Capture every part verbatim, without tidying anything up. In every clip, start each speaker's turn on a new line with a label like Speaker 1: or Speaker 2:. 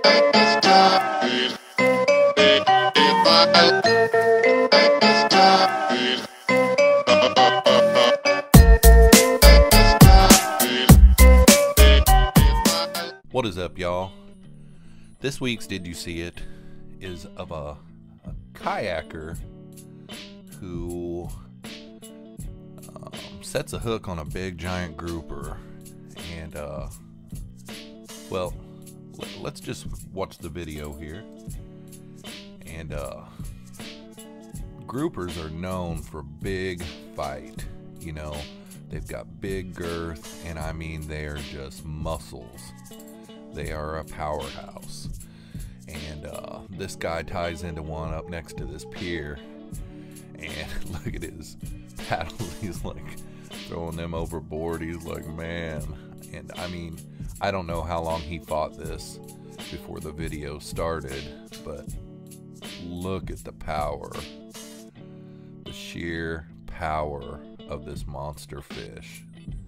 Speaker 1: What is up, y'all? This week's Did You See It is of a, a kayaker who um, sets a hook on a big giant grouper, and uh, well, let, let's just watch the video here. And uh, groupers are known for big fight, you know. They've got big girth, and I mean they are just muscles. They are a powerhouse. And uh, this guy ties into one up next to this pier, and look at his paddles. He's like throwing them overboard. He's like, man. And I mean, I don't know how long he fought this before the video started, but look at the power, the sheer power of this monster fish.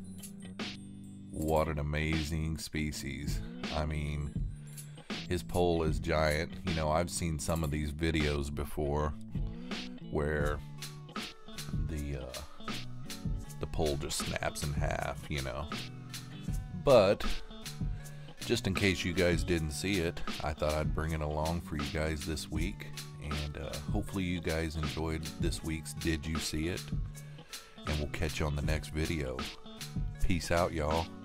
Speaker 1: What an amazing species. I mean, his pole is giant. You know, I've seen some of these videos before where the uh, the pole just snaps in half, you know. But just in case you guys didn't see it, I thought I'd bring it along for you guys this week. And uh, hopefully you guys enjoyed this week's Did You See It? And we'll catch you on the next video. Peace out, y'all.